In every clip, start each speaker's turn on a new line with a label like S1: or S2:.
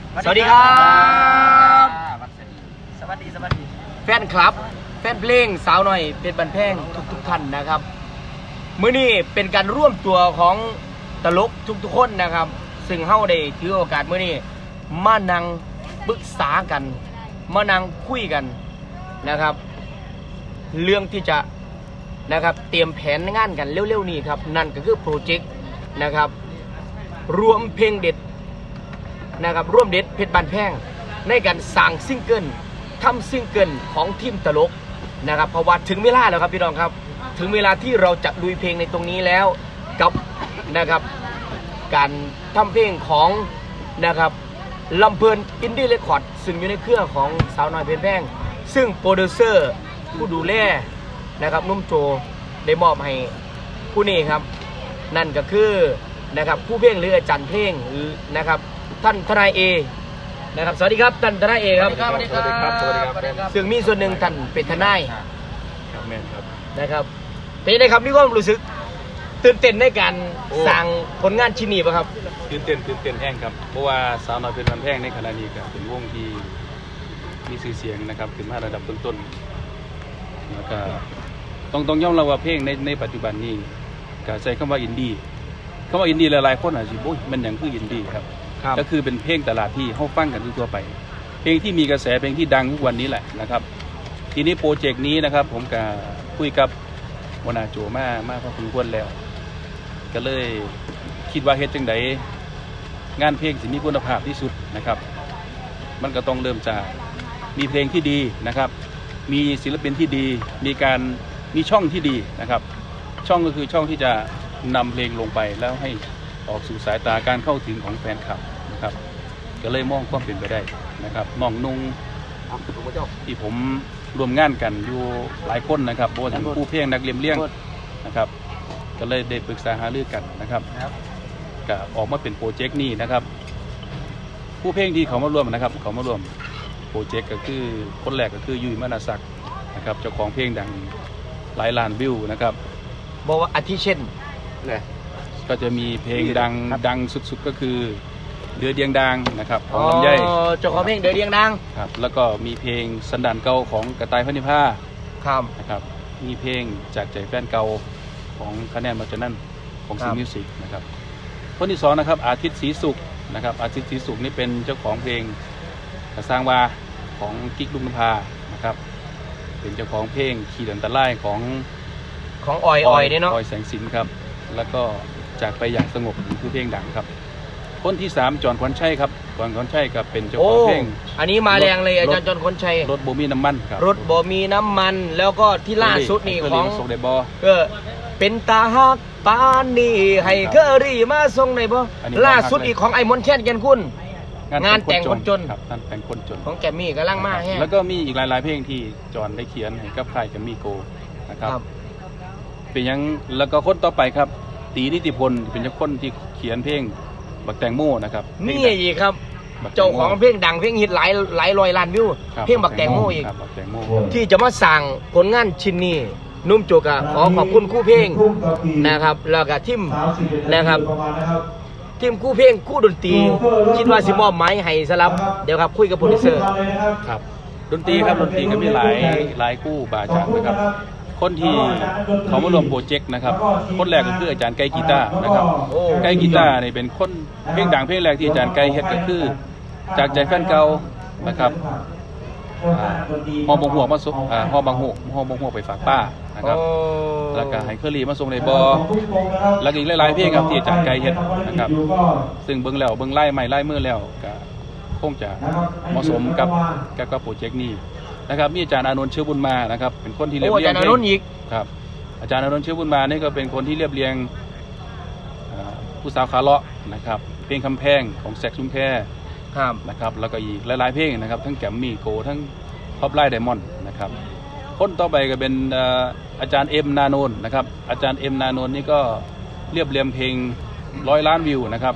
S1: สวัสดีครับ
S2: สวัสดี
S1: แฟนคลับแฟนเพลงสาวหน่อยเป็นบันแพงทุกท่านนะครับมื้อนี้เป็นการร่วมตัวของตลกทุกคนนะครับซึ่งเฮาได้ถือโอกาสมื้อนี้มานั่งปรึกษากันมานั่งคุยกันนะครับเรื่องที่จะนะครับเตรียมแผนงานกันเร็วๆนี้ครับนั่นก็คือโปรเจกต์นะครับรวมเพลงเด็ดนะครับร่วมเด็ดเพชรบานแพงในการสั่งซิงเกิลทำซิงเกิลของทีมตลกนะครับเพราะว่าถึงเวลาแล้วครับพี่น้องครับถึงเวลาที่เราจะลุยเพลงในตรงนี้แล้วกับนะครับการทำเพลงของนะครับลำเพลินอินดี้เรคคอร์ดซึ่งอยู่ในเครือของสาวน้อยเพชรแพงซึ่งโปรดิวเซอร์ผู้ดูแลนะครับนุ่มโจได้มอบให้ผู้นี้ครับนั่นก็คือนะครับผู้เพลงหรืออาจารย์เพลงนะครับท่านทนายเอนะครับสวัสดีครับท่านทนายเอครับ
S2: สวัสดีครับ
S1: ซึ่งมีส่วนหนึ่งท่านเป็นทนาย
S2: ครับแม่ครับ
S1: นะครับเป็นยังไงครับนี่ก็รู้สึกตื่นเต้นในการสร้างผลงานชิ้นนี้ป่ะครับ
S2: ตื่นเต้นแห้งครับเพราะว่าสาวน้อยเพชรบานแพงในขณะนี้ก็เป็นวงที่มีชื่อเสียงนะครับขึ้นมาระดับต้นๆแล้วก็ต้องยอมรับว่าเพลงในปัจจุบันนี้ก็ใช้คำว่าอินดี้หลายๆคนอาจจะบอกมันอย่างคืออินดี้ครับก็คือเป็นเพลงตลาดที่เขาฟังกันทั่วไปเพลงที่มีกระแสเพลงที่ดังทุกวันนี้แหละนะครับทีนี้โปรเจกต์นี้นะครับผมก็คุยกับวนาโจมาพอสมควรแล้วก็เลยคิดว่าเฮ็ดจังไดงานเพลงสิมีคุณภาพที่สุดนะครับมันก็ต้องเริ่มจากมีเพลงที่ดีนะครับมีศิลปินที่ดีมีช่องที่ดีนะครับช่องก็คือช่องที่จะนำเพลงลงไปแล้วให้ออกสู่สายตาการเข้าถึงของแฟนคลับนะครับก็เลยมองความเป็นไปได้นะครับน้องนุ่งที่ผมรวมงานกันอยู่หลายคนนะครับโบทั้งผู้เพลงนักเลี้ยงนะครับก็เลยได้ปรึกษาหารือกันนะครับก็ออกมาเป็นโปรเจกต์นี้นะครับผู้เพลงที่เขามารวมนะครับเขามารวมโปรเจกต์ก็คือคนแรกก็คือยุ้ยมนาศักดิ์นะครับเจ้าของเพลงดังหลายล้านวิวนะครับ
S1: บอกว่าอาทิเช่น
S2: ก็จะมีเพลงดังสุดๆก็คือเดือดเดียงดังนะครับของลำไย
S1: เจ้าของเพลงเดือดเดียงดัง
S2: ครับแล้วก็มีเพลงสันดานเก่าของกระต่ายพันธิพา
S1: ครับ
S2: นะครับมีเพลงจากใจแฟนเก่าของคะแนนมาจากนั้นของซิงมิวสิกนะครับคนที่สองนะครับอาทิตย์ศรีสุขนะครับอาทิตย์ศรีสุขนี่เป็นเจ้าของเพลงสร้างวาของกิ๊กลุงนภานะครับเป็นเจ้าของเพลงขี่ดันตะไลของ
S1: ออยเนี่ยเนาะ
S2: ออยแสงสินครับแล้วก็จากไปอย่างสงบคือเพลงดังครับคนที่3จอนขวัญชัยครับจอนขวัญชัยกับเป็นเจ้าของเพลง
S1: อันนี้มาแรงเลยอาจารย์จอนขวัญชัย
S2: รถบ่มีน้ำมันครับ
S1: รถบ่มีน้ำมันแล้วก็ที่ล่าสุดนี่ของเป็นตาฮักปานนี่ให้เคอรี่มาส่งในบ่ล่าสุดอีกของไอ้มนแคนแก่นคุณงานแต่งคนจน
S2: ครับงานแต่งคนจน
S1: ของแกมมี่กำลังมาแห้
S2: แล้วก็มีอีกหลายๆเพลงที่จอนได้เขียนให้กับค่ายแกมมี่โกนะครับเป็นยังแล้วก็คนต่อไปครับตีนิติพลเป็นเจ้าคนที่เขียนเพลงบักแตงโมนะครับ
S1: นี่อีกครับเจ้าของเพลงดังเพลงฮิตหลายร้อยล้านวิวเพลงบักแตงโมอีกที่จะมาสั่งผลงานชิ้นนี้นุ่มโจกะขอบคุณคู่เพลงนะครับแล้วก็ทีมนะครับทีมคู่เพลงคู่ดนตรีคิดว่าสิมอบไม้ให้สลับเดี๋ยวครับคุยกับโปรดิวเซอร์
S2: ครับดนตรีครับดนตรีก็มีหลายคู่บาอาจารย์นะครับคนที่เขามารวมโปรเจกต์นะครับคนแรกก็คืออาจารย์ไก่กีตาร์นะครับไก่กีตาร์นี่เป็นคนเพลงดังเพลงแรกที่อาจารย์ไก่เฮ็ดก็คือจากใจแฟนเก่านะครับฮอบงหัวมาส่งฮอบางหัวไปฝากป้านะครับแล้วก็ให้เคอรี่มาส่งในบอแล้วอีกหลายๆเพลงครับที่อาจารย์ไก่เฮ็ดนะครับซึ่งเบิ่งแล้วเบิ่งไล่ใหม่ไล่มือแล้วก็คงจะเหมาะสมกับโปรเจกต์นี้นะครับมีอาจารย์อานนท์เชื้อบุญมานะครับเป็นคนที่เรียบเรียงเพลงครับอาจารย์อานนท์เชื้อบุญมานี่ก็เป็นคนที่เรียบเรียงผู้สาวขาเลาะนะครับเพลงคำแพงของแซกซุ่มแพนะครับแล้วก็อีกหลายๆเพลงนะครับทั้งแกมมี่โกทั้งท็อปไลน์ไดมอนด์นะครับคนต่อไปก็เป็นอาจารย์เอ็มนาโนนนะครับอาจารย์เอ็มนาโนนนี่ก็เรียบเรียงเพลง100 ล้านวิวนะครับ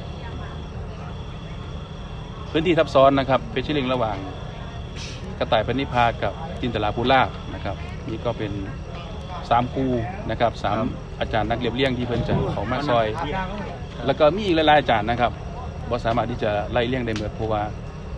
S2: พื้นที่ทับซ้อนนะครับเฟเชอร์ลิงระหว่างกระต่ายพันธิพากับจินตลาภูลาภนะครับนี่ก็เป็น3คู่นะครับ3อาจารย์นักเรียบเรียงที่เพิ่นจะเขามาซอยแล้วก็มีอีกหลายๆอาจารย์นะครับบ่สามารถที่จะไล่เรียงได้หมดเพราะว่า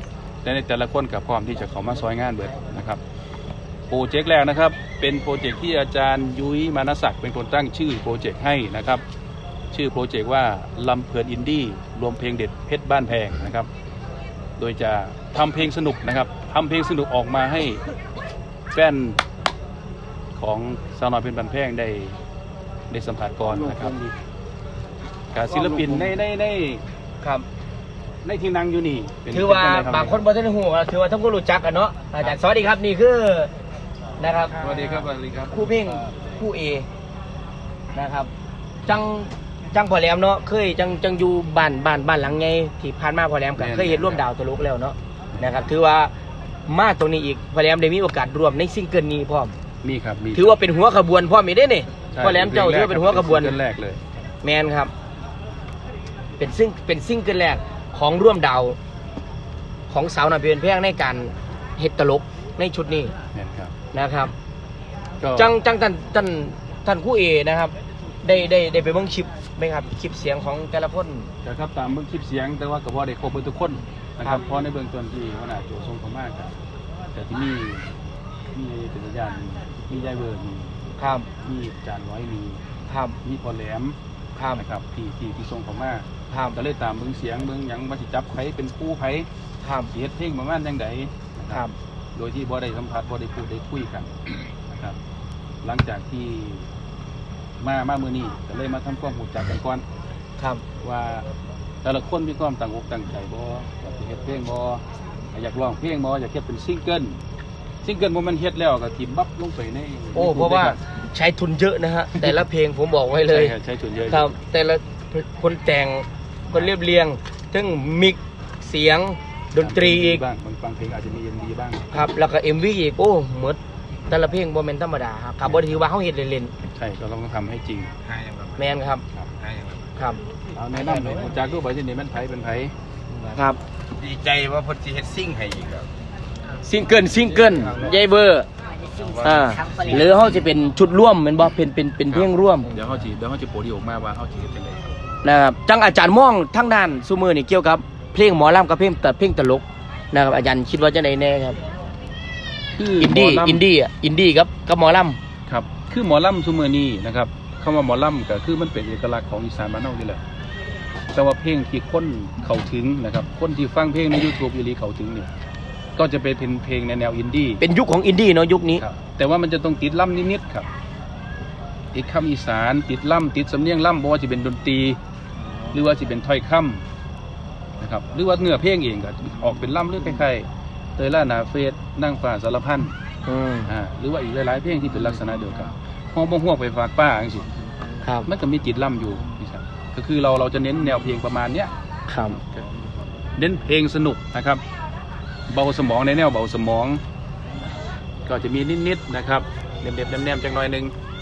S2: แต่ละคนกับพร้อมที่จะเข้ามาซอยงานเบิดนะครับโปรเจกต์แรกนะครับเป็นโปรเจกต์ที่อาจารย์ยุ้ยมานศักดิ์เป็นคนตั้งชื่อโปรเจกต์ให้นะครับชื่อโปรเจกต์ว่าลำเพลินอินดี้รวมเพลงเด็ดเพชรบ้านแพงนะครับโดยจะทำเพลงสนุกนะครับทำเพลงสนุกออกมาให้แฟนของสาวน้อยเพชรบ้านแพงได้สัมผัสก่อนนะครับกับศิลปินใน
S1: ครับ
S2: ในที่นั่งอยู่นี่
S1: ถือว่าบางคนบ่ทันฮู้ถือว่าทั้งคนรู้จักกันเนาะอาจารย์สวัสดีครับนี่คือนะครับ
S2: สวัสดีครับสวัสดีครับ
S1: คู่เพลงคู่เอนะครับจังพอแหลมเนาะเคยจังอยู่บ้านหลังไงที่ผ่านมาพอแหลมก็เคยเห็นร่วมดาวตลกแล้วเนาะนะครับถือว่ามาตรงนี้อีกพอแหลมได้มีโอกาสร่วมในซิงเกิลนี้พร้อม
S2: มีครับมี
S1: ถือว่าเป็นหัวขบวนพร้อมอีกได้นี่พอแหลมเจ้าถือว่าเป็นหัวขบวน
S2: แรกเลย
S1: แมนครับเป็นซิงเกิลแรกของร่วมดาวของสาวน้อยเพชรบ้านแพงในการเฮ็ดตลกในชุดนี้นะครับจังท่านคู่เอนะครับได้ไปเบิ่งคลิปไหมครับคลิปเสียงของแต่ละคน
S2: ครับตามเบิ่งคลิปเสียงแต่ว่าก็บ่ได้ครบทุกคนนะครับเพราะในเบื้องต้นที่หัวหน้าโจทรงเขามากแต่ที่มีเป็นญาติมียายเวิร์มี
S1: ครับ
S2: มีจานร้อยมี
S1: ครับ
S2: มีพอแหลมนะครับที่ทรงเขามากก็เลยตามเบิ่งเสียงเบิ่งหยังมาสิจับไผเป็นผู้ไผเฮ็ดเพลงประมาณจังไดนะครับโดยที่บ่ได้สัมผัสบ่ได้พูดได้คุยกันนะครับหลังจากที่มามื้อนี้ก็เลยมาทำความรู้จักกันก่อน
S1: ครับ
S2: ว่าแต่ละคนมีความตั้งอกตั้งใจบ่อยากเฮ็ดเพลงบ่อยากร้องเพลงบ่อยากเฮ็ดเป็นซิงเกิลบ่มันเฮ็ดแล้วก็ทิ่มบับลงไปใน
S1: เพราะว่าใช้ทุนเยอะนะฮะแต่ละเพลงผมบอกไว้เลย
S2: ใช้ทุนเยอะ
S1: ครับแต่ละคนแต่งคนเรียบเรียงทั้งมิกเสียงดนตรีอีก
S2: บางเพลงอาจจะมี MV บ้าง
S1: ครับแล้วก็ MV อีกหมดแต่ละเพลงบ่แม่นธรรมดาครับบ่ได้ถือว่าเฮาเฮ็ดเล่น
S2: ๆใช่ก็ต้องทำให้จริง
S1: แม่นครับ
S2: เอาแนะนำหน่อยผมจากรูปไปที่นี่มันไผเป็นไผ
S1: ครับ
S3: ดีใจว่าพอสิเฮ็ดซิ่งให้อีกครับ
S1: ซิงเกิลยายเบอร์หรือเขาจะเป็นชุดร่วมเป็นบ่เป็นเพลงร่วม
S2: เดี๋ยวเขาจะโปรดิวออกมาว่าเขาจะเป็นอะไร
S1: นะครับจังอาจารย์ม่องทั้งด้านซูมือนี่เกี่ยวกับเพลงหมอลำกับเพลงตลกนะครับอาจารย์คิดว่าจะไหนแน่ครับอินดี้กับหมอล
S2: ำครับคือหมอลำซูมือนี่นะครับคำว่าหมอลำก็คือมันเป็นเอกลักษณ์ของอีสานบ้านเรานี่แหละแต่ว่าเพลงที่คนเข้าถึงนะครับคนที่ฟังเพลงใน YouTube อีหลีเข้าถึงนี่ก็จะเป็นเพลงในแนวอินดี้
S1: เป็นยุคของอินดี้เนาะยุคนี้
S2: แต่ว่ามันจะต้องติดล่ำนิดๆครับติดคำอีสานติดล่ำติดสำเนียงล่ำบอกว่าจะเป็นดนตรีหรือว่าจะเป็นถ้อยคำนะครับหรือว่าเนื้อเพลงเองก็ออกเป็นล่ำหรือคล้ายๆเตยล่านาเฟสนั่งฟ้าสารพันหรือว่าอีกหลายๆเพลงที่เป็นลักษณะเดียวกันห้องบ่งหัวไปฝากป้าอย่างสิมันก็มีติดล่ำอยู่นะครับก็คือเราจะเน้นแนวเพลงประมาณเนี้ยเน้นเพลงสนุกนะครับเบาสมองในแนวเบาสมองก็จะมีนิดๆนะครับเด็บๆแนมๆจังหน่อยนึง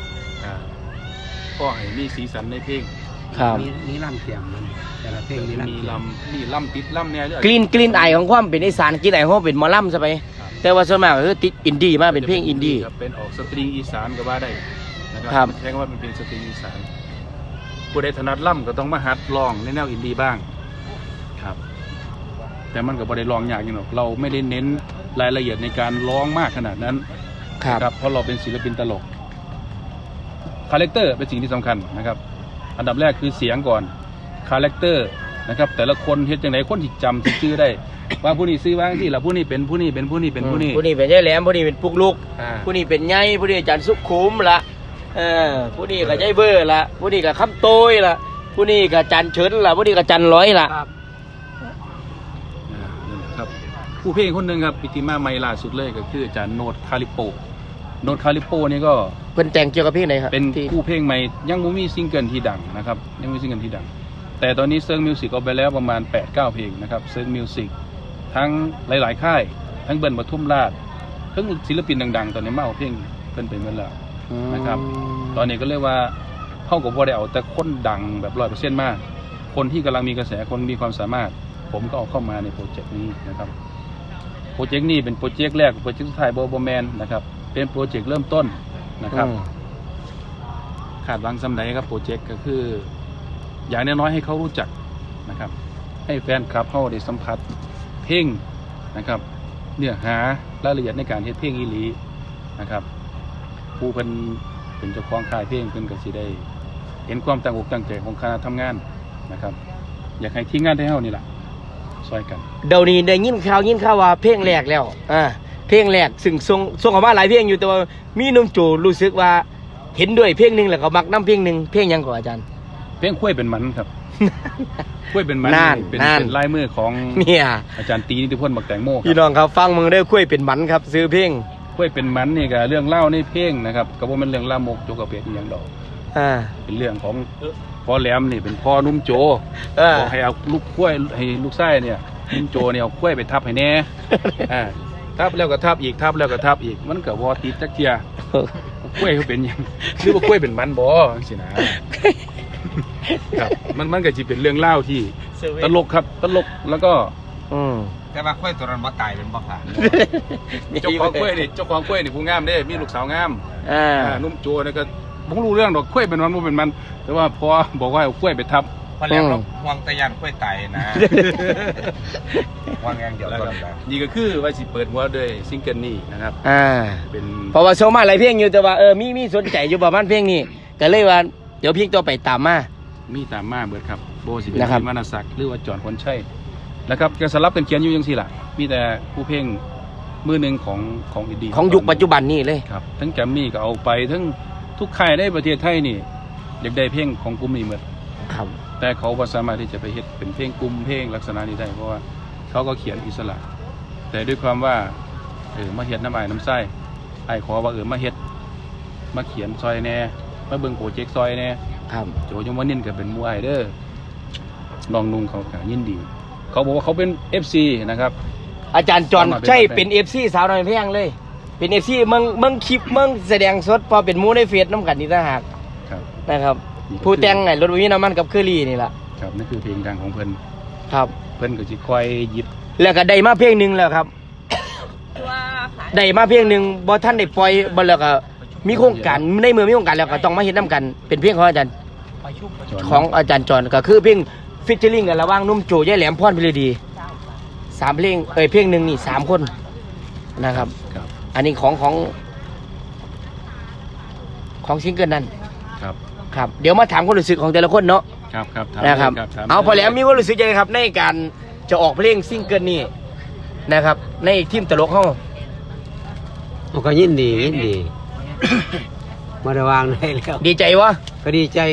S2: ก็ให้มีสีสันในเพลง
S3: มีลำเสียงมันแต่ละเพลง
S2: มีลำติดลำเนี่ย
S1: กลิ่นไอของความเป็นอีสานกลิ่นไอของเป็นหมอลำใช่ไหมแต่ว่าส่วนมากก็คือติดอินดี้มากเป็นเพลงอินดี้
S2: เป็นออกสตริงอีสานก็ว่าได้นะครับใช้คำว่าเป็นเพลงสตริงอีสานผู้ใดถนัดล่ำก็ต้องมาหัดร้องในแนวอินดี้บ้างครับแต่มันก็บ่ได้ร้องยากอย่างหรอกเราไม่ได้เน้นรายละเอียดในการร้องมากขนาดนั้นครับเพราะเราเป็นศิลปินตลกคาแรคเตอร์เป็นสิ่งที่สำคัญนะครับอันดับแรกคือเสียงก่อนคาแรคเตอร์นะครับแต่ละคนเฮ็ดจังได๋คนที่จำชื่อได้ว่าผู้นี้ซื้อว่าจังซี่ล่ะผู้นี้เป็นผู้นี้เป็นผู้นี้เป็นผู้นี้
S1: ผู้นี้เป็นยายแหลมผู้นี้เป็นปุกลุกผู้นี้เป็นใหญ่ผู้นี้อาจารย์สุขุมละผู้นี้ก็ยายเบอร์ละผู้นี้ก็คำโตยละผู้นี้ก็จันเฉินละผู้นี้ก็จันร้อยละ
S2: ครับผู้เพลงคนหนึ่งครับปิติมาใหม่ล่าสุดเลยก็คืออาจารย์โนดคาริโปนี่ก็
S1: เป็นแต่งเกี่ยวกับเพลงไหนครับ
S2: เป็นผู้เพลงใหม่ยังไม่มีซิงเกิลที่ดังนะครับยังไม่มีซิงเกิลที่ดังแต่ตอนนี้เซิร์ฟมิวสิกเอาไปแล้วประมาณ 8-9 เพลงนะครับเซิร์ฟมิวสิกทั้งหลายๆค่ายทั้งเบิ้ลปทุมราชทั้งศิลปินดังๆตอนนี้มาเอาเพลงเพิ่นไปเมื่อแล้วนะครับตอนนี้ก็เรียกว่าเข้ากับพอได้เอาแต่คนดังแบบ100%มากคนที่กำลังมีกระแสคนมีความสามารถผมก็เอาเข้ามาในโปรเจกต์นี้นะครับโปรเจกต์นี้เป็นโปรเจกต์แรกโปรเจกต์สุดท้ายโบแมนนะครับเป็นโปรเจกต์เริ่มต้นนะครับขาดวางสำไหนครับโปรเจกต์ก็คืออย่างน้อยๆให้เขารู้จักนะครับให้แฟนคลับเขาได้สัมผัสเพลงนะครับเนี่ยหารายละเอียดในการเฮ็ดเพลงอีหลีนะครับผู้เพิ่นเป็นเจ้าของค่ายเพลงเพิ่นก็สิได้เห็นความตั้งอกตั้งใจของคณะทำงานนะครับอยากให้ทีมงานได้เฮานี่ล่ะช่วยกัน
S1: เดี๋ยวนี้ได้ยินข่าวว่าเพลงแรกแล้วเพลงแรกซึ่งส่งออกมาหลายเพลงอยู่แต่ว่ามีหนุ่มโจรู้สึกว่าเห็นด้วยเพลงนึงแล้วก็มักนำเพลงนึงเพลงหยังก่อนอาจารย์
S2: เพลงคุ้ยเป็นมันครับคุ้ยเป็นมันเป็นลายมือของ
S1: เนี่ย
S2: อาจารย์ตีนิติพลบักแตงโม
S1: พี่น้องครับฟังมึงได้คุ้ยเป็นมันครับซื้อเพลง
S2: คุ้ยเป็นมันนี่ก็เรื่องเล่าในเพลงนะครับก็บ่แม่นเรื่องลามกโจกกระเปียกอีหยังดอกเป็นเรื่องของพ่อแหลมนี่เป็นพ่อนุ่มโจบอกให้เอาลูกคุ้ยให้ลูกไส้เนี่ยนุ่มโจเนี่ยเอาคุ้ยไปทับให้แน่ทับแล้วก็ทับอีกทับแล้วก็ทับอีกมันก็บ่ติดจักเที่ยกล้วยเขาเป็นยังหรือว่ากล้วยเป็นมันบ่สินะครับมันก็จะเป็นเรื่องเล่าที่ตลกครับตลกแล้วก็
S3: แต่ว่ากล้วยตัวนั้นบ่ตายเป็นบ่ค่ะ
S2: เจ้าของกล้วยนี่ผู้งามเด้มีลูกสาวงามนุ่มโจนี่ก็บ่รู้เรื่องดอกกล้วยเป็นมันบ่เป็นมันแต่ว่าพอบอกว่าเอากล้วยไปทับ
S3: พอแล้วห่วงตะยันกล้วยตายนะห่วงอย่างเดียวต้น
S2: นี่ก็คือว่าสิเปิดหัวด้วยซิงเกิลนี้นะครับ
S1: เป็นเพราะว่าโชว์มาหลายเพลงอยู่แต่ว่ามีสนใจอยู่ประมาณเพลงนี้ก็เลยว่าเดี๋ยวพี่ตัวไปตามมา
S2: มีตามมาเบิดครับโบสิเป็นวรรณศักดิ์หรือว่าจอนคนใช่นะครับจะสลับกันเขียนอยู่ยังสิล่ะมีแต่ผู้เพลงมือหนึ่งของดี
S1: ของยุคปัจจุบันนี่เลย
S2: ครับทั้งแกมมี่ก็เอาไปทั้งทุกค่ายในประเทศไทยนี่อยากได้เพลงของกลุ่มนี้หมด
S1: ครับ
S2: แต่เขาไม่สามารถที่จะไปเฮ็ดเป็นเพลงกลุ่มเพลงลักษณะนี้ได้เพราะว่าเขาก็เขียนอิสระแต่ด้วยความว่ามาเฮ็ดน้ำอ้ายน้ำไส้ไอ้ขอว่ามาเฮ็ดมาเขียนซอยแน่มาเบิ่งโปรเจกต์ซอยแน่
S1: ครับ
S2: โจยงวันนินก็เป็นมวยเด้อน้องนุ่งเขายินดีเขาบอกว่าเขาเป็น FC นะครับ
S1: อาจารย์จอนใช่เป็น FC สาวน้อยแพงเลยเป็น FC มึงคลิปมึงแสดงสดพอเป็นมูในเฟซน้ำกันนี่ต่างหากนะครับผู้แต่งไงรถวิน้ำมันกับเคอรี่นี่แหละ
S2: ครับนั่นคือเพลงดังของเพิ่น
S1: ครับ
S2: เพิ่นก็จะคอยหยิบ
S1: แล้วก็ได้มาเพลงหนึ่งแล้วครับได้มาเพลงหนึ่งบอท่านได้ปล่อยบอแล้วก็มีโครงการในเมืองมีโครงการแล้วก็ต้องมาเห็นน้ำกันเป็นเพลงของอาจารย์จอนก็คือเพลงฟิชเชอร์ลิงกันระหว่างนุ่มโจยายแหลมพรพิรดี3เพลงเพลงหนึ่งนี่3คนนะครับอันนี้ของซิงเกิลนั้นครับเดี๋ยวมาถามความรู้สึกของแต่ละคนเนาะ
S2: ครับ
S1: นะครับเอาพอแล้วมีความรู้สึกยังไงครับในการจะออกเพลงซิงเกิลนี้นะครับในทีมตลกเขา
S3: ก็ยินดีมาระวังได้แล้ว
S1: ดีใจวะ
S3: ก็ดีใจ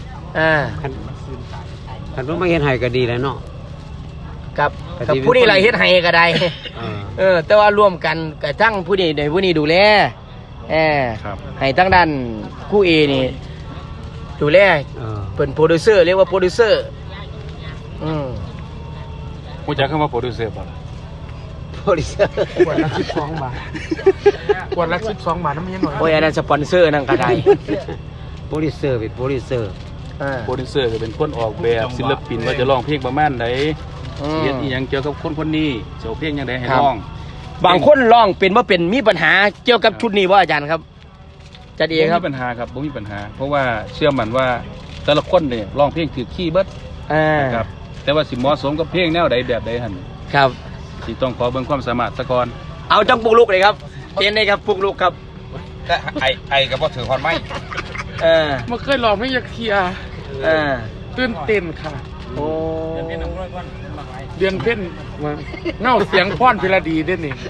S3: คันว่าไม่เฮ็ดให้ก็ดีแล้วเนาะ
S1: กับผู้นี้อะไรเฮ็ดให้ก็ได้แต่ว่าร่วมกันกับทั้งผู้นี้ดูแลให้ทั้งด้านคู่เอนี่ดูแลเป็นโปรดิวเซอร์เรียกว่าโปรดิวเซอร์
S2: ผู้จัดเข้ามาโปรดิวเซอร์ป่ะ
S1: โปรดิวเซอร์
S3: ขวดละ12 บาทขวดละ12 บาทน้ำมันหน่อย
S1: โอ้ยอันนั้นสปอนเซอร์นั่งกระได
S3: โปรดิวเซอร์เป็นโปรดิวเซอร์
S2: ก็เป็นคนออกแบบศิลปินว่าจะร้องเพลงประมาณไหนเรียนอีหยังเกี่ยวกับคนนี้จะเพลงยังไงให้ร้อง
S1: บางคนร้องเป็นว่าเป็นมีปัญหาเกี่ยวกับชุดนี้ว่าอาจารย์ครับจะดีครับ
S2: มีปัญหาครับบ่มีปัญหาเพราะว่าเชื่อมั่นว่าแต่ละคนเนี่ยร้องเพลงถือขี้เบิดครับแต่ว่าสิเหมาะสมกับเพลงแนวใดแบบใดหั่น
S1: ครับ
S2: สิต้องขอเบิ่งความสามารถซะก่อน
S1: เอาจังปลุกลุกเลยครับเต้นเลยครับปลุกลุกครับ
S3: ก็ไอกับบ่ถือฮอดไม้
S4: มาเคยร้องเพลงยักษ์เทียตื่นเต้นค่ะ
S1: โอ้
S4: เดือนเพ่นเงาเสียงพ่อนพิรดีด้วยนี่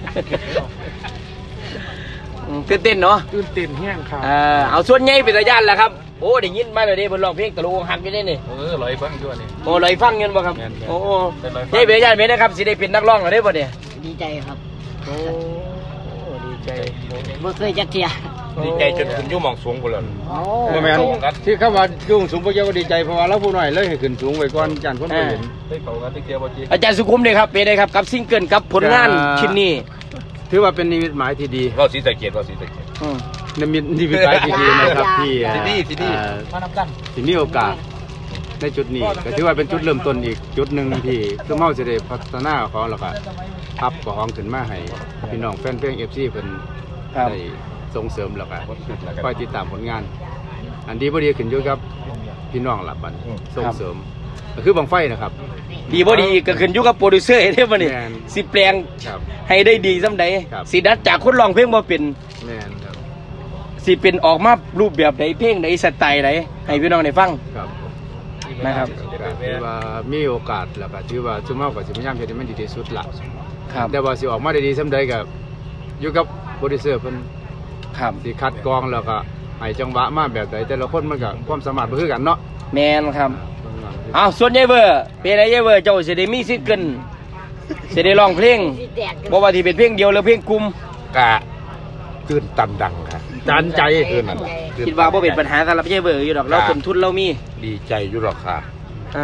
S1: ตื่นเต้นเนาะ
S4: ตื่นเต้นแห้งค่ะ
S1: เอาส่วนใหญ่เป็นระยะแหละครับโอ้ได้ยินมาเลยบนร้องเพลงตะลุงหักอยู่ได้นี่
S2: ลอยฟังด้วยนี่
S1: โอ้ลอยฟังเงินบ่ครับโอ้ใหญ่เป็นระยะเป็นนะครับสิได้เป็นนักร้องอะไรบ่เนี่ย
S5: ดีใจครับ
S1: โอ้ดีใจ
S5: เมื่อเคยจักเทีย
S3: ดีใจจนขึ้นยุ่งมองสูงกว่าเลย
S2: แม่ที่เขาว่ายุ่งสูงพวกเจ้าก็ดีใจเพราะว่าเราผู้น้อยเลยให้ขึ้นสูงไว้ก่อนอาจารย์คนเห็น
S1: อาจารย์สุขุมเลยครับเป็นไงครับกับซิงเกิลกับผลงานชิ้นนี้
S2: ถือว่าเป็นนิมิตหมายที่ดี
S3: เราสีสะเกียร
S2: นิมิตหมายที่ดีนะครับที่มีโอกาสในจุดนี้ก็ถือว่าเป็นจุดเริ่มต้นอีกจุดหนึ่งที่คือเมาจะได้พัฒนาของเราก็พับของขึ้นมาให้พี่น้องแฟนเพลง FC เพิ่นได้ส่งเสริมแล้วก็คอยติดตามผลงานอันดีบ่ดีขึ้นอยู่กับพี่น้องล่ะบัดส่งเสริม
S6: คือบังไฟนะครับ
S1: ดีบ่ดีก็ขึ้นอยู่กับโปรดิวเซอร์เด้อบ่นี่
S6: แม่น
S1: สิแปลง
S6: ครับ
S1: ให้ได้ดีซำใด
S6: ครับ
S1: สิดัดจากคนร้องเพลงบ่เป็น
S6: แม่นครับ
S1: สิเป็นออกมารูปแบบใดเพลงใดสไตล์ใดให้พี่น้องได้ฟัง
S6: ครับ
S1: นะครับ
S6: ก็ถือว่ามีโอกาสแล้วก็ถือว่าซุ่มเฮาก็สิพยายามเฮ็ดให้มันดีที่สุดล่ะ
S1: ครับ
S6: แต่ว่าสิออกมาได้ดีซำใดก็อยู่กับโปรดิวเซอร์เพิ่น
S1: ครับ
S6: สิคัดกรองแล้วก็ให้จังหวะมาแบบใดแต่ละคนมันก็ความสามารถบ่คือกันเนาะ
S1: แม่นครับอ้าวส่วนยายเวอร์เป็นไงยายเวอร์เจ้าสิได้มีสิทธิ์ขึ้นสิได้ร้องเพลง
S5: สิแตกกัน
S1: บ่ว่าที่เป็นเพลงเดียวหรือเพลงกลุ่ม
S3: กะตื่นตันดังค่ะ
S6: จานใจ
S3: ตื่นนั่น
S1: คิดว่าบ่เป็นปัญหาสำหรับยายเวอร์อยู่ดอกเราต้นทุนเรามี
S3: ดีใจอยู่หรอกค่ะ
S1: อ่า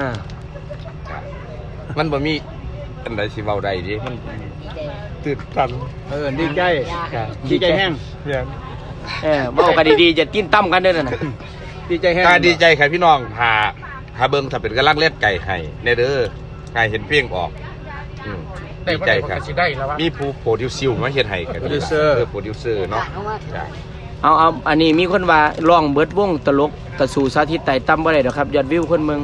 S3: มันบ่มีอันใดสิเว้าได้ดิมันตื่นตัน
S6: ดีใจดีใจแห้ง
S1: เว้ากันดีๆจะกินตั้มกันเด้อนั่นน่ะ
S6: ดีใจแห้ง
S3: กาดีใจค่ะพี่น้องหาเบิ่งถ้าเป็นกำลังเล่นไก่ให้ในเด้อไก่เห็นเพียงออกดีใจค่ะ
S4: ได้แล้ววะ
S3: มีผู้โปรดิวซิลมาเฮ็ดให้กันโปรดิวเซอร์เนาะจ้ะ
S1: เอาอันนี้มีคนว่าร้องเบิดวงตลกกระสู่สาธิตไต่ตั้มบ่ได้ดอกครับยอดวิวคนเมือง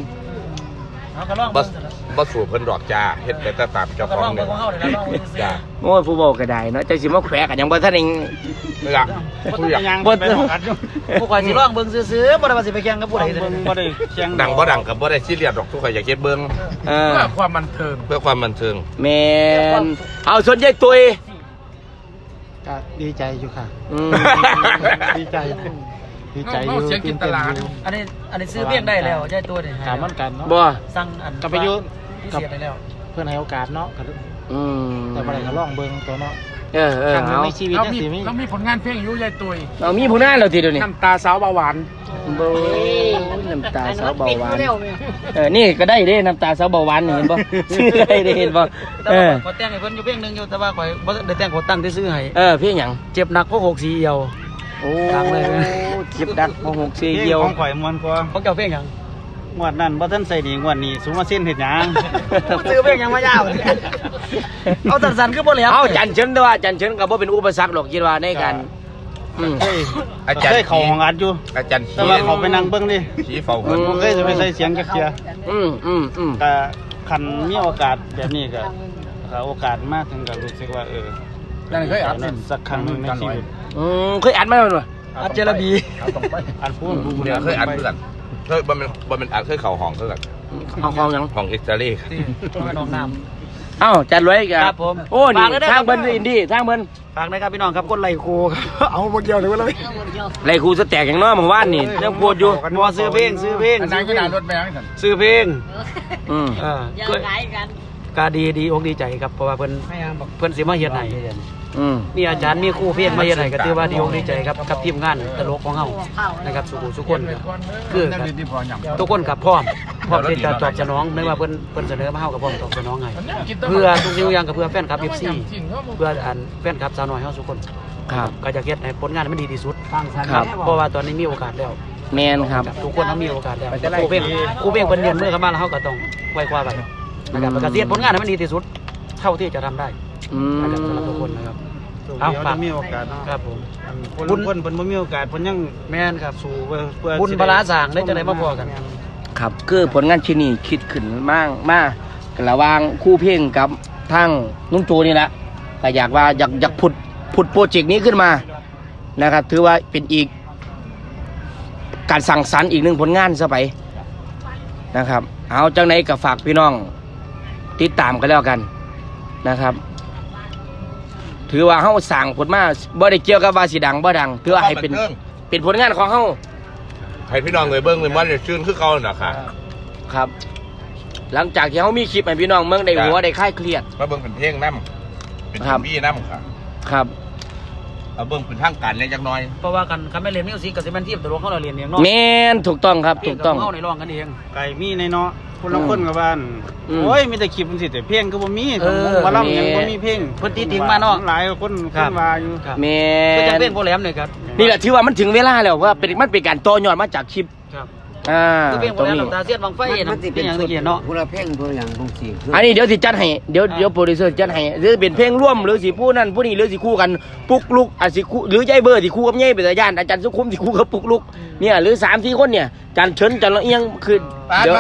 S3: บ่สู่เพิ่นดอกจ้าเฮ็ดแต่ตามเจ้าของเนี่ยจ้า
S1: โอ้ยผู้บอกก็ได้เนาะจังสิมาแขวะกันยังบ่ทันเอง
S3: ไม่ละผู้อยาก
S1: บ่
S7: ผู้ข่อยสิร้องเบิ่งซื่อๆบ่ได้ว่าสิไปแข่งกับผู้ใดบ่ได้แข่ง
S3: ดังบ่ดังกับบ่ได้ซีเรียสดอกทุกคนอยากเฮ็ดเบิ่ง
S1: เออ
S4: เพื่อความบันเทิง
S3: เพื่อความบันเทิง
S1: แม่นเอาส่วนยายตุย
S7: ก็ดีใจอยู่ค่ะ
S1: อืม
S7: ดีใจอยู่
S4: เสียงกินตลาด
S7: อันนี้ซื้อเพียงได้แล้วยายตัวนี่
S6: ถามมันกันเนาะ
S1: บ่
S7: สั่งอัน
S6: กับประยุทธ์
S7: พิเศษได้แล้ว
S6: เพื่อนให้โอกาสเนาะ
S1: อืม
S6: แต่บ่ได้ก็ลองเบิ่งตัวเนาะ
S1: เออเอา
S6: ในชีวิต
S4: เรา
S6: จัง
S4: มี
S6: ซี่มี
S4: เรามีผลงานเพลงอยู่ยายตุย
S1: เอามีผู้หน้าเราทีเดียวนี่
S4: น้ำตาสาวเบาหวาน
S1: โบ้น้ำตาสาวเบาหวานนี่ก็ได้เด้น้ำตาสาวเบาหวานนี่เห็นบ่ซื้อได้เด้เห็นบ่
S7: แต่
S1: เอ
S7: ว่า
S1: อ
S7: ขอแต่งให้เพิ่นอยู่เพลงนึงอยู่แต่ว่าข่อยบ่ได้แต่งขอตั้งได้ซื้อให้
S1: เพลงหยัง
S7: เจ็บหนักเพราะ6สีเหี่ยว
S1: โอ้
S7: ดังเลย
S1: เก็บดักบ่6 4เกี่ยว
S6: ของข่อยมวนกว่า
S7: ของเจ้าเพลงหยัง
S6: งวดนั้นบ่ทันใส่ดีงวดนี้สูงมาเส้นเฮ็ดหยัง
S7: ซื้อเพลงหยังมายาวเอาสั้นๆคือบ่แหลม
S1: เอาจันเชิญแต่ว่าจันเชิญก็บ่เป็นอุปสรรคหรอกคิดว่าในการอืม
S3: อาจารย์
S6: เคยเข้าห้องอัดอยู่
S3: อาจารย์
S6: แต่ว่าเขาไปนั่งเบิ่งดิ
S3: ชี้เฝ้าเพิ่น
S6: บ่เคยจะไปใส่เสียงจักเทื่อ ก็คันมีโอกาสแบบนี้ก็โอกาสมากถึงก็รู้สึกว่า
S4: นั่นเคยอัด
S6: สักครั้งหนึงในชีวิต
S1: เคยอัดมาแล้วบ่
S7: อัจเจรบี
S6: อันพูด
S3: เนี่ยเคยอัดเพื่อนเคยบ่แม่นอัดเคยเข้าห้องเท่ากัน
S1: ของหยัง
S3: ห้องเอ็กซเรย์
S7: น้องน้ำ
S1: เอ้าจัดไว้กั
S7: ครับผม
S1: โอ้นี่
S7: ฝากเลยนะ
S1: ทางเบิ้น
S7: ครับ
S1: อินดี้ทางเบิ้น
S7: ฝากนะครับพี่น้องครับคนไหลโคครับเอาบ่เกี่ยวเลยว่าเลย
S1: ไรครูสแต็กอย่างน้อยเมื่อวานนี่ยังปวดอยู่
S7: บ่ซื้อเพลงซื้อเพลง
S4: อันนั้นก็ด่ารถแบงค์สัน
S7: ซื้อเพลง
S1: อืม
S5: อย่าขายกัน
S7: ก็ดีอกดีใจครับเพราะว่าเพิ่นสิมาเฮ็ดให้
S1: อืม
S7: มีอาจารย์มีครูเพลงมาเฮ็ดให้ก็ถือว่าดีอกดีใจครับกับทีมงานตลกของเฮานะครับสุคนครับคือครับทุกคนครับพร้อมที่จะตอบสนองไม่ว่าเพิ่นเสนอมาเฮาก็พร้อมตอบสนองให้เพื่อทุกสิ่งทุกอย่างก็เพื่อแฟนคลับ FC เพื่อแฟนคลับสาวน้อยเฮาทุกคน
S1: ครับ
S7: ก็จะเฮ็ดให้ผลงานมันดีที่สุด
S1: ครับ
S7: เพราะว่าตอนนี้มีโอกาสแล้ว
S1: แมนครับ
S7: ทุกคนมีโอกาสแล้วครูเพลงเพิ่นเรียนมือเข้ามาแล้วเฮาก็ต้องไว้คว้าไว้นะครับแล้วก็เฮ็ดผลงานให้มันดีที่สุดเท่าที่จะทำได้
S1: อืม
S7: นะครับสำหรับทุกคนนะครับ
S6: เอาฝากมีโอกาสเนาะ
S7: ครับผม
S6: บุญเพิ่นบ่มีโอกาสเพิ่นยัง
S7: แม่นครับ
S6: สู้เพื่อ
S7: บุญพลาสร้างได้จะได้มาพอกัน
S1: ครับคือผลงานชิ้นนี้คิดขึ้นมากระหว่างคู่เพลงกับทางนุ่นโจนี่แหละก็อยากว่าอยากผุดโปรเจกต์นี้ขึ้นมานะครับ ถือว่าเป็นอีกการสั่งสรรค์อีกหนึ่งผลงานซะไปนะครับ เอาจังไหนก็ฝากพี่น้องติดตามกันแล้วกันนะครับ ถือว่าเฮาสั่งผลมาบ่ได้เกี่ยวกับว่าสิดังบ่ดังถือว่าให้เป็นผลงานของเฮา
S3: ให้พี่น้องเลยเบิ่งเลยมันจะชื่นคือเก่าน่ะค่ะ
S1: ครับ หลังจากที่เฮามีคลิปให้พี่น้องเมืองได้หัวได้คลายเครียด
S3: มาเบิ่งเป็นเพลงนำเป็น
S1: ครับ
S3: พี่นำค่ะ
S1: ครับ
S3: เอาเบิ่งเป็นทางการเนี่ยจักหน่อย
S7: เพราะว่ากันคันไม่เรียนมิวสิกก็สิแม่นทีมตลกเฮาเราเรียนเองเนาะ
S1: แม่นถูกต้องครับถูกต้อง
S7: เฮาในร้องกันเอง
S6: ไก่มีในเนาะคนละคนกับบ้าน
S1: อืม
S6: โอ้ยมีแต่คลิปมันสิแต่เพลงก็บ่มี
S7: เออ
S6: บ่ล่ำยังบ่มีเพลง
S7: เพิ่นติดทิ้งมาเนาะ
S6: หลายคนว่าอยู่
S7: ครับ
S1: แม่
S7: ก็จะ
S1: น
S7: เป็นโปรแรมเลยครับ
S1: นี่แหละถือว่ามันถึงเวลาแล้วว่ามันเป็นการต่อยอดมาจากคลิป
S7: ครับ
S1: ต
S7: คือเป็นโป
S1: ร
S7: รง แรม
S1: นี้
S7: น้ำตาเสียดบางไฟน้ำเป็นอย่างตะกี้เนาะ
S5: ผู้ละเพลงตัวอย่างของสี่คือ
S1: อันนี้เดี๋ยวสิจัดให้เดี๋ยวโปรดิวเซอร์จัดให้หรือเป็นเพลงร่วมหรือสิผู้นั้นผู้นี้หรือสิคู่กันปุกลุกอาจสิคู่หรือยายเบอร์สิคู่กับยายเป็นญาติอาจารย์สุขุมสิคู่กับปุกลุกเนี่ยหรือ3-4คนเนี่ยจันเฉินจันละเอียงคือ
S3: ป้า
S1: เดี๋ยว
S3: มาสิ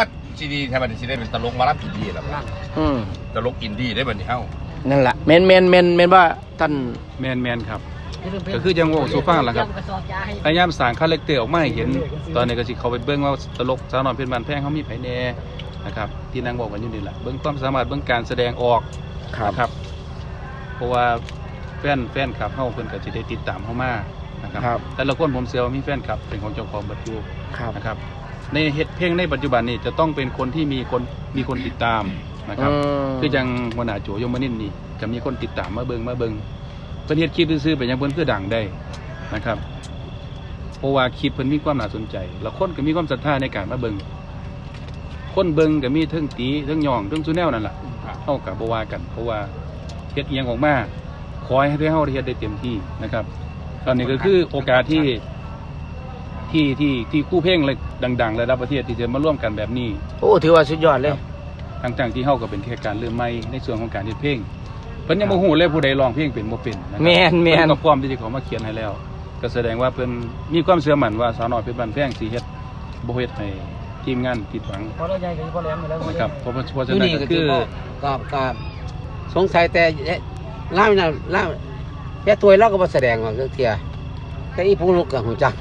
S3: ซีดีแทนบันซีได้เป็นตลกมารับอินดี้แล้วตลกอินดี้ได้บันนี้เฮ้า
S1: นั่นแหละเมนว่าท่าน
S2: แมนครับก็คือยังโง่สู้ฟังแหละครับพยายามสร้างคาแรคเตอร์ออกมาให้เห็นตอนนี้ก็สิเขาไปเบิ้งว่าตลกสาวน้อยเพชรบ้านแพงเขามีไผแน่นะครับที่นางบอกกันอยู่นี่แหละเบิ้งความสามารถเบิ้งการแสดงออกครับเพราะว่าแฟนคลับเขาเพิ่นก็จะได้ติดตามเขามานะครับแต่ละคนผมเชื่อว่ามีแฟนคลับเป็นของเจ้าของบัตรอยู่นะครับในเฮ็ดเพลงในปัจจุบันนี้จะต้องเป็นคนที่มีคนติดตามนะครับคือจังหัวหน้าโจยมนินนี่จะมีคนติดตามมาเบิ่งเพิ่นเฮ็ดคลิปซื่อๆไปยังเพิ่นคือดังได้นะครับเพราะว่าคลิปเพิ่นมีความน่าสนใจแล้วคนก็มีความศรัทธาในการมาเบิ่งคนเบิ่งก็มีเทิงตีเทิงย่องเทิงซุแนวนั่นแหละเฮาก็บ่ว่ากันเพราะว่าเฮ็ดอีหยังออกมาขอให้เฮาเฮ็ดได้เต็มที่นะครับตอนนี้ก็คือโอกาสที่คู่เพลงเลยดังๆระดับประเทศที่จะมาร่วมกันแบบนี้
S1: โอ้ถือว่าสุดยอดเลย
S2: ทั้งที่เฮาก็เป็นแค่การเริ่มใหม่ในส่วนของการเฮ็ดเพลงเพิ่นยังบ่ฮู้เลยผู้ใดร้องเพลงเป็นบ่เป็นนะครับ
S1: แม่น
S2: ก็พร้อมที่จะเข้ามาเขียนให้แล้วก็แสดงว่าเพิ่นมีความเชื่อมั่นว่าสาวน้อยเพชรบ้านแพงสิเฮ็ดบ่เฮ็ดให้ทีมงานผิดหวัง
S7: พอเราใหญ่ก็พอแหลมอยู่แล้ว
S2: นะครับเพราะฉะนั้นก็คือ
S5: ก็สงสัยแต่เล่าแค่ตัวเราก็บ่แสดงว่าคือเที่ยแต่อีผู้ลูกก็ฮู้จัก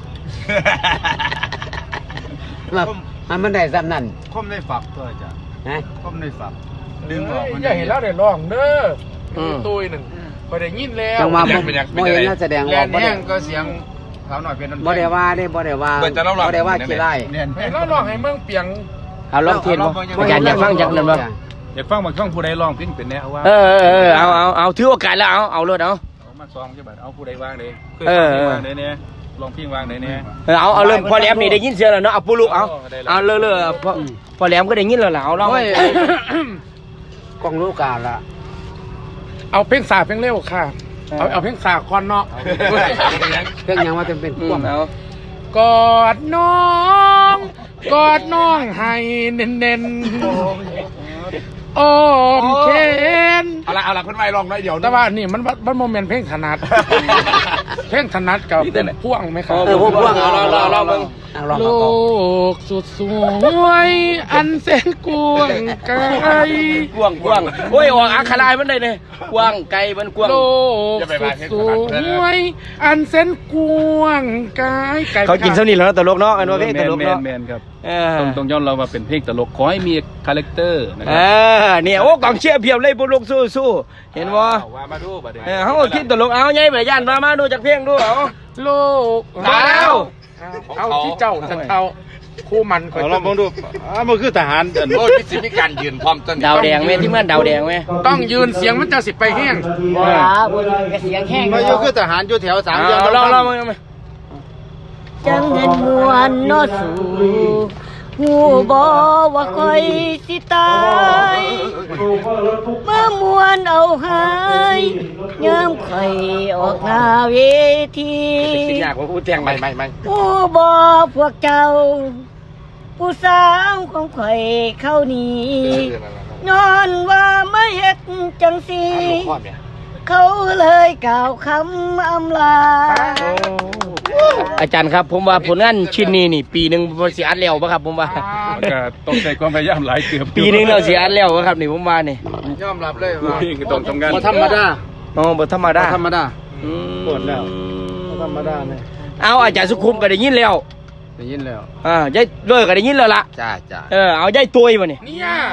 S5: มันได้ซ้ำนั่น
S6: คมได้ฝักตัวจ้ะคมได้ฝัก
S4: ดึงออกอย่าเห็นแล้วได้ร้องเด้อตุ้ยนั่นพอได้ยินแล้ว
S5: จังหวะบ่เห็นนักแสดงออก
S6: บ่ได้ก็เสียงสาวหน่อยเป็น
S5: บ่ได้ว่าขี้ไล่
S4: แล้วร้องให้เมืองเปียง
S1: เอาลองเทนบ่อยากฟังจังนั้นบ่
S2: อยากฟังบางช่องผู้ใดร้องเพลงเป็นแนวว่า
S1: เอาถือโอกาสแล้วเอาเลยเอา
S2: มาซองใช่ป่ะเอาผู้ใดวางเลยวางเลยเนี่ยลองพิงวางเลยเนี่ย
S1: เอาเริ่มพอแหลมนี่ได้ยินเสียงแล้วเนาะเอาปูลูกเอาเลื่อยพอแหลมก็ได้ยินแล้วเอาลอง
S5: กล้องรู้การละ
S4: เอาเพลงสาเพลงเร็วค่ะเอาเพลงสาคอนเนาะ
S5: เพลงยังว่าจะเป็นพ่วง
S4: กอดน้องให้เน้นอ้อมแขน
S3: เอาละคนไว้ลองได้เดี๋ยว
S4: แต่ว่านี่มันโมเมนต์เพลงถนัดเพลงถนัดกับพ่วงไหมครับ
S5: พ่วงเราเบิ่ง
S4: โลกสุดสวยอันแสนกว้างไกล
S1: กว้างโอ้ยออกอักขระมันได้เลยกว้างไกลมันกว้าง
S4: โลกสุดสวยอันแสนกว้างไกล
S1: เขากินเท่านี้แล้วตลกเนาะอันว่าเพลงตลกเนาะ
S2: แมนครับต้องย้อนเราว่าเป็นเพลงตลกขอให้มีคาแรคเตอร์นะครับ
S1: เนี่ยโอ้กองเชียร์เพียบเลยบุรุษสู้เห็นว่า
S2: มาดูบัดนี้
S1: เขาคิดตลกเอาไงไปย่านมาดูจากเพลงดูเอา
S4: โลกมาแล้วเอาที่เจ้าฉันเอาคู่มัน
S6: เราลองดูมันคือทหาร
S3: โอ้ยพิธีการยืนพร้อมต้น
S1: ดาวแดงไหมที่เมื่อดาวแดงไหม
S4: ต้องยืนเสียงมันจะสิไปแห้ง
S5: เสียงแห้ง
S6: มาอยู่คือทหารอยู่แถว3ยอด
S1: เรา
S5: จังเห็นมวนนอสู่หูบอว่าคอยสิตายเมื่อมวนเอาหายย้ำคอยออกหน้าเวที
S1: อยากว่าพูดแจงไม่
S5: หูบอพวกเจ้าผู้สาวของคอยเข้านี้ย้อนว่าไม่เฮ็ดจังสีเขาเลยกล่าวคำอำลา
S1: อาจารย์ครับผมว่าผลงานชิ้นนี้นี่ปีหนึ่งเสียอัดแล้วป่ะครับผมว่า
S2: ก็ต้องใช้ความพยายามหลายเกือบ
S1: ปีหนึ่งเราเสียอัดแล้วครับนี่ผมว่านี่
S6: ยอมรับเลยว่า
S2: ต้องทำงาน
S6: ธรรมดา
S1: บ่ธรรมดา
S6: ปวดแล้วธรรมดาเนี่ย
S1: เอาอาจารย์สุขุมก็ได้ยินแล้วยายเลิกก็ได้ยินแล้วล่ะ
S3: จ้า
S1: เอายายตุยมาเนี่ย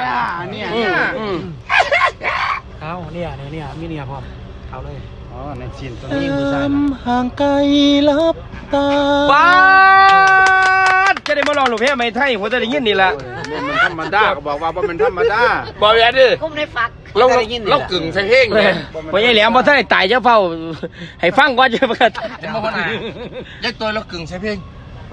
S7: เอาเนี่ยมีเนี่ยพร้อมเอาเลย
S6: ในซีนตัวนี้มือซ้าย
S5: ห่างไกลลับตา
S1: บ้าจะได้มาลองหนูเพ่ไม่ไทยผมจะได้ยินนี่ละ
S6: มันธรรมดาก็บอกว่ามันธรรมดา
S1: บอกอย่างนี้
S5: ผมได้ฟัก
S3: เรากึ่งใส่เพลงเลย
S1: พอยังแหลมพอท่านตายเจ้าเฝ้าให้ฟังก่อนจะประกาศ
S3: ยักตัวเรากึ่งใส่เพลง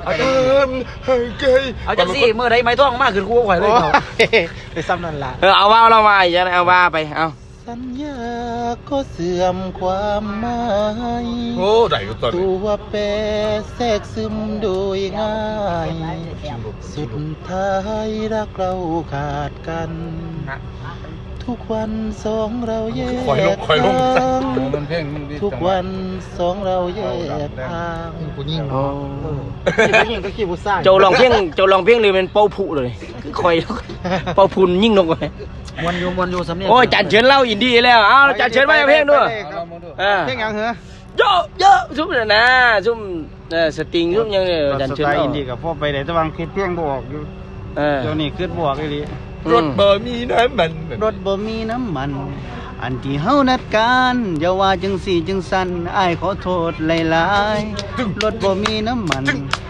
S7: เอาจังสิเมื่อไรไม่ต้องมากขึ้นกูไหวเลย
S5: ไปซ้ำนั่นละ
S1: เอาว่าเรามาอย่างนั้นเอาว่าไปเอา
S5: สัญญาก็เสื่อมความหมาย
S3: โอ้ได้ก็ตอน
S5: ตัวแปรแทรกซึมโดยง่ายสุดท้ายรักเราขาดกัน
S6: ทุกวันสองเราแยก
S3: คอยลง
S6: ทาง
S4: มันเพลงมันดี
S6: ทุกวันสองเราแยกทาง
S4: กูยิ่ง
S6: ขี้ผู้หญิงก็ขี้ผู้ชาย
S1: เจ้าลองเพียงเลยเป็นเป่าผุเลยคือคอยเป่าพุนยิ่งลงไป
S7: มวนอยู่สำเนียง
S1: โอ้ยจันเชิญเล่าอินดี้แล้วเอาจันเชิญมาเพลงด้วย
S6: เพลงยังเหรอ
S1: เยอะซุ่มนะซุ่มสติงซุ่มยังเนี่ยจัน
S6: ส
S1: เชิญ
S6: ไตล์
S1: เอา
S6: อินดี้กับพ่อไปไหนตะวังคิดเพียงบวกอยู่เดี๋ยวนี้คิดบวกเลยดิ
S3: รถเบอร์มีน้ำมัน
S6: รถบ่มีน้ำมัน อันที่เฮานัดกันอย่าว่าจังสี่จังสันอ้ายขอโทษหลายๆรถบ่มีน้ำมัน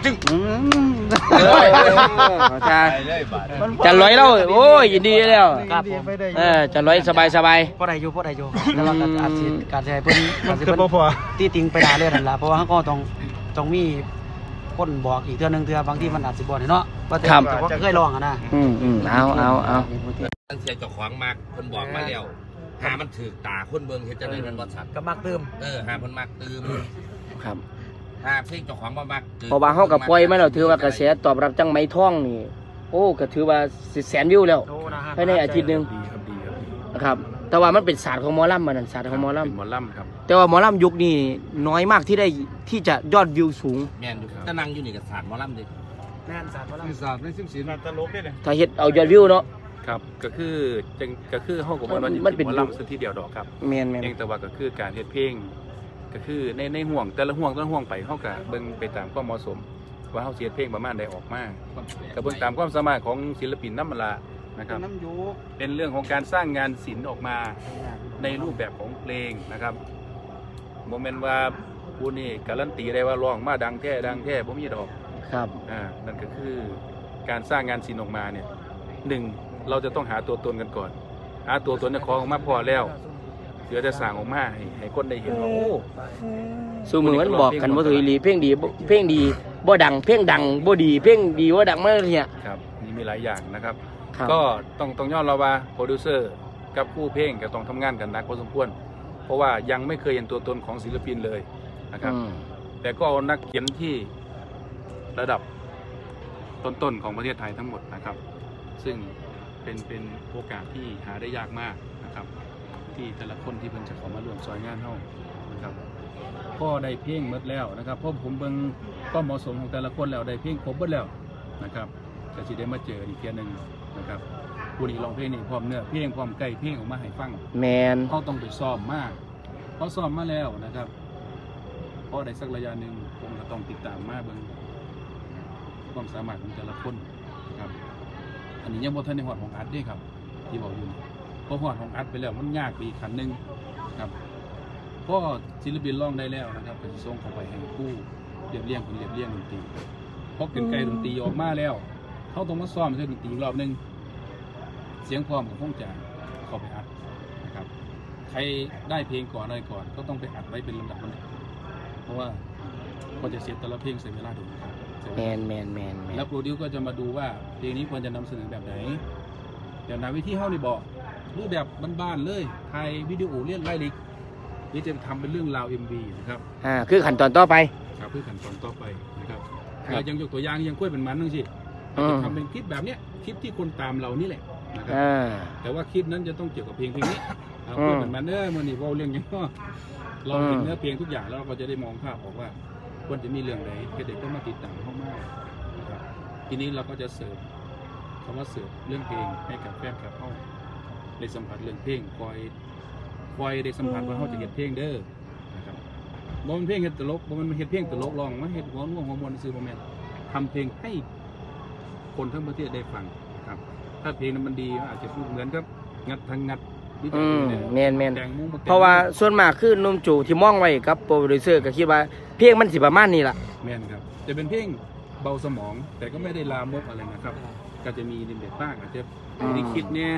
S1: จันร้อยเล่าโอ้ยอินดี้แล้ว
S7: ครับผม
S1: จันร้อยสบาย
S7: พอได้อยู่แล้วก็อาจสิการใช้เพิ่นอาจสิเพิ่นตีติงไปด่าเรื่องนั่นล่ะเพราะว่าเฮาก็ต้องมีคนบอกอีกเทื่อนึงบางทีมันอาจสิบ่ได้เนาะว่าแต่ก็เคยลองอ่ะนะ
S1: เอา
S3: ตั้งใจเจ้าของมากคนบอกมาแล้วหามันถือตาคนเบิ่งเฮ็ดจังได๋มันบ่ชัด
S7: ก็มักตื่ม
S3: หาเพิ่นมักตื่ม
S1: ครับ
S3: หาเพลงเจ้าของบ่มัก
S1: เพราะว่าเฮากับปล่อยมาแล้วถือว่ากระแสตอบรับจังไม้ท่องนี่โอ้ก็ถือว่าแสนวิวแล้วภายในอาทิตย์นึง
S2: ดีครับดีครับดี
S1: นะครับแต่ว่ามันเป็นศาสตร์ของหมอลำมันนั่นศาสตร์ของหมอล
S2: เป็นหมอลำครับ
S1: ำแต่ว่าหมอลำยุคนี้น้อยมากที่จะยอดวิวสูง
S3: แม่นอยู่แต่นั่งอยู่นี่ก็สาดหมอลำดิ
S7: แม่นสารบ่ล่ะ
S4: มีศาสตร์ในซิมศีลตลกได้เลย
S1: ถ้าเฮ็ดเอายอดวิวเนาะ
S2: ครับก็คือเฮาก็บ่ว่า
S1: มันเป็น
S2: หมอลำซะทีเดียวดอกครับ
S1: แม่น
S2: เองแต่ว่าก็คือการเฮ็ดเพลงก็คือในห่วงแต่ละห่วงไปเฮาก็เบิ่งไปตามความเหมาะสม ว่าเฮาสิเฮ็ดเพลงประมาณใดออกมาก็เบิ่งตามความสามารถของศิลปินนำละนะครับ
S6: น้ำยู
S2: เป็นเรื่องของการสร้างงานศิลป์ออกมาในรูปแบบของเพลงนะครับโมเมนต์ว่าผู้นี่การันตีได้ว่าร้องมาดังแท้บ่มีดอก
S1: ครับ
S2: นั่นก็คือการสร้างงานศิลป์ออกมาเนี่ยหนึ่งเราจะต้องหาตัวตนกันก่อนหาตัวตนเจ้าของออกมาพอแล้วเดี๋ยวจะสร้างออกมาให้คนได้เห็นว่าโอ้
S1: สู่มือมันบอกกันว่าถืออีหลีเพลงดีบ่ดังเพลงดังบ่ดีเพลงดีบ่ดังมาเนี่ย
S2: ครับนี่มีหลายอย่างนะครับ
S1: ครับ
S2: ก็ต้องยอมรับว่าโปรดิวเซอร์กับผู้เพลงก็ต้องทำงานกันหนักพอสมควรเพราะว่ายังไม่เคยเห็นตัวตนของศิลปินเลยนะครับ แต่ก็เอานักเขียนที่ระดับต้นๆของประเทศไทยทั้งหมดนะครับ ซึ่งเป็นโอกาสที่หาได้ยากมากนะครับ ที่แต่ละคนที่เพิ่นจะเข้ามาร่วมซอยงานเฮานะครับก็ได้เพลงหมดแล้วนะครับเพราะผมเบิ่งก็เหมาะสมของแต่ละคนแล้วได้เพลงครบหมดแล้วนะครับจะสิได้มาเจออีกเทื่อนึงนะครับผู้นี้ร้องเพลงนี่พร้อมเนื้อเพลงพร้อมไก่เพลงออกมาให้ฟัง
S1: แมน
S2: เขาต้องไปซ้อมมากเขาซ้อมมาแล้วนะครับพอได้สักระยะหนึ่งผมก็ต้องติดตามมาเบิ่งความสามารถของแต่ละคนนะครับอันนี้ยังบ่ทันในหอดของอัดเด้ครับที่บอกอยู่พอหอดของอัดไปแล้วมันยากไปอีกขั้นหนึ่งครับก็ศิลปินร้องได้แล้วนะครับก็จะส่งเข้าไปให้ผู้เรียบเรียงดนตรีพอเกินไกลดนตรีออกมาแล้วเขาต้องมาซ้อมเส้นดนตรีอีกรอบหนึงเสียงพร้อมก็คงจะเข้าไปอัดนะครับใครได้เพลงก่อนอะไรก่อนก็ต้องไปอัดไว้เป็นลำดับเพราะว่าก็จะเสียแต่ละเพลงเสียเวลาดูครับ
S1: แมน
S2: แล้วโปรดิวก็จะมาดูว่าเพลงนี้ควรจะนำเสนอแบบไหนแต่นาวิธีเฮานี่บอกรูปแบบบ้านๆเลยถ่ายวิดีโอเรียนไล่ลิกนี่จะทำเป็นเรื่องราว MV นะครับ
S1: คือขั้นตอนต่อไป
S2: ครับเพื่อขั้นตอนต่อไปนะครับยังยกตัวอย่างยังกล้วยเป็นมันนึงสิจะทำเป็นคลิปแบบเนี้ยคลิปที่คนตามเรานี่แหละนะครับแต่ว่าคลิปนั้นจะต้องเกี่ยวกับเพลงนี้กล้วยเป็นมันมันนี่ว่าเรื่องยังก็เราเห็นเนื้อเพลงทุกอย่างแล้วเราก็จะได้มองภาพออกว่าควรจะมีเรื่องไหนเด็กก็มาติดตามเข้ามานะครับทีนี้เราก็จะเสิร์ฟคำว่าเสิร์ฟเรื่องเพลงให้กับแฟนคลับเขาได้สัมผัสเรื่องเพลงคอยได้สัมผัสว่าเขาจะเห็นเพลงเด้อนะครับบ่มันเพลงเห็ดตลกบ่มันเห็ดเพลงตลกลองมาเห็ดหัวน่วงหัวมวลซื้อบ่แม่นทำเพลงให้คนทั้งประเทศได้ฟังนะครับถ้าเพลงนั้นมันดีอาจจะพูดเหมือนกับงัด
S1: แมนเพราะว่าส่วนมากคือนุ่มจู่ที่มองไว้กับโปรดิวเซอร์ก็คิดว่าเพลงมันสิประมาณนี้ล่ะ
S2: แมนครับจะเป็นเพลงเบาสมองแต่ก็ไม่ได้ลามกอะไรนะครับก็จะมีดินเด็ดบ้างอาจจะมีคิดเนี่ย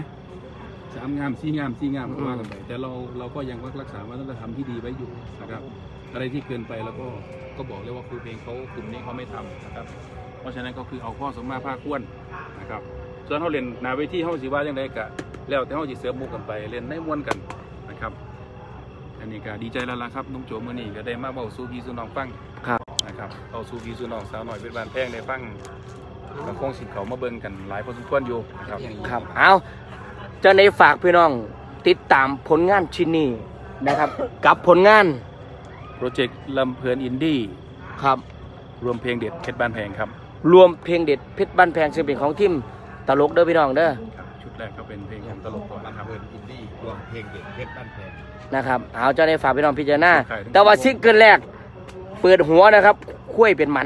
S2: 3 งาม 4 งามว่ากันไปแต่เราก็ยังรักษาวัฒนธรรมที่ดีไว้อยู่นะครับอะไรที่เกินไปแล้วก็บอกเลยว่าคือเพลงเขากลุ่มนี้เขาไม่ทำนะครับเพราะฉะนั้นก็คือเอาข้อสมมาภาคควรนะครับส่วนเขาเรียนนาเวทีเขาสิว่าอย่างไรกะแล้วแต่เขาจะเสือมุกกันไปเรียนได้ม้วนกันนะครับอันนี้ก็ดีใจแล้วล่ะครับนุ่มโจมือนี่ก็ได้มาเบาสู้พี่สู้น้องฟังนะครับเอาสู้พี่สู้น้องสาวหน่อยเป็นบ้านแพงได้ฟังกับโค้งสิเขามาเบิ่งกันหลายพอสมควรอยู่ครับ
S1: เอาจะในฝากพี่น้องติดตามผลงานชิ้นนี้นะครับ กับผลงาน
S2: โปรเจกต์ลำเพลินอินดี้
S1: ครับ
S2: รวมเพลงเด็ดเพชรบ้านแพงครับ
S1: รวมเพลงเด็ดเพชรบ้านแพงซึ่งเป็นของทีมตลกเด้อพี่น้องเด้อ
S2: ครับชุดแรกก็เป็นเพลงของตลกก่อนนะครับ
S3: อินดี้รวมเพลงเด็กเพชรบ้านแพง
S1: นะครับเอาเจ้าในฝากพี่น้องพิจารณา
S2: ใช่ครับ
S1: แต่ว่าซิงเกิลแรกเปิดหัวนะครับคุ้ยเป็นหมัน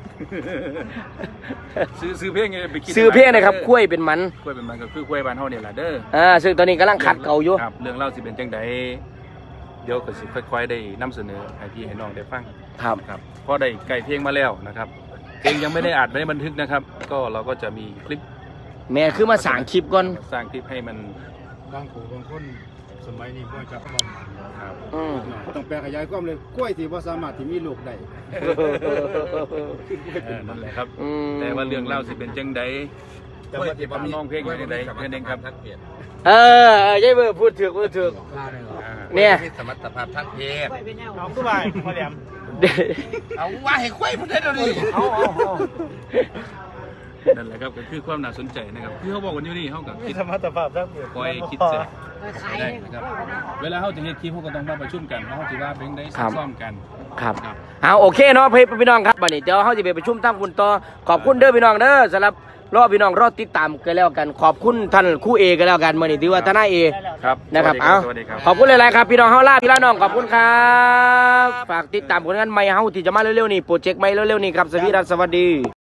S2: ซื้อเพลงไงไปคิด
S1: ซื้อเพลงนะครับคุ้ยเป็นหมัน
S2: กล้วยเป็นมันก็คือกล้วยบ้านเฮาเนี่ยแหละเด้อ
S1: ซึ่งตอนนี้กำลังขัดเก่าอยู่
S2: ครับเรื่องเล่าสิเป็นจังใดเดี๋ยวก็สิค่อยๆได้นำเสนอให้พี่ให้น้องได้ฟัง
S1: ครับ
S2: ครับพอได้ไก่เพลงมาแล้วนะครับเพลงยังไม่ได้อัดไม่ได้บันทึกนะครับ ก็เราก็จะมีคลิป
S1: แม่คือมาสั่งคลิปก่อน
S2: สร้างคลิปให้มัน
S8: บางผู้บางคนสมัยนี้บ่จับความ
S2: ครับ
S1: อืม
S8: ต้องแปลขยายความเลยกล้วยที่บ่สามารถที่มีลูกได้
S2: นั่นแหละครับ
S1: อืม
S2: แต่ว่าเรื่องเล่าสิเป็นจังใด
S3: แต่ว่าที่
S2: น้องเพลงอยู่ในใดแค่นั้นครับ
S1: ยายเบอร์พูดถึกเนี่ย
S3: มีสมรรถภาพทางเพศ
S8: เอาคือว่าพ่อแหลม
S3: เอาว่าให้ควายมันได้ดูดิ
S2: นั่นแหละครับก็คือความน่าสนใจนะครับคือเขาบอกวันนี้นี่เขากับคิด
S8: สมรรถภาพทางเพศ
S2: คอยคิดเสร็จได้นะครับเวลาเขาจะเฮ็ดคลิปเขาก็ต้องมาประชุมกันเพราะเขาจะว่าเพลงได้ซักซ้อมกัน
S1: ครับเอาโอเคเนาะพี่น้องครับบัดนี้เดี๋ยวเขาจะไปประชุมตั้งคุณต่อขอบคุณเด้อพี่น้องเด้อสำหรับรอพี่น้องรอติดตามกันแล้วกันขอบคุณท่านคู่เอกันแล้วกันมื้อนี้ถือว่าทนายเอ
S2: ครับ
S1: นะครับ
S2: สวัสดีครับ
S1: ขอบคุณหลายๆครับพี่น้องเฮาลาพี่น้องขอบคุณครับฝากติดตามผลงานใหม่เฮาที่จะมาเร็วๆนี้โปรเจกต์ใหม่เร็วๆนี้ครับสวัสดี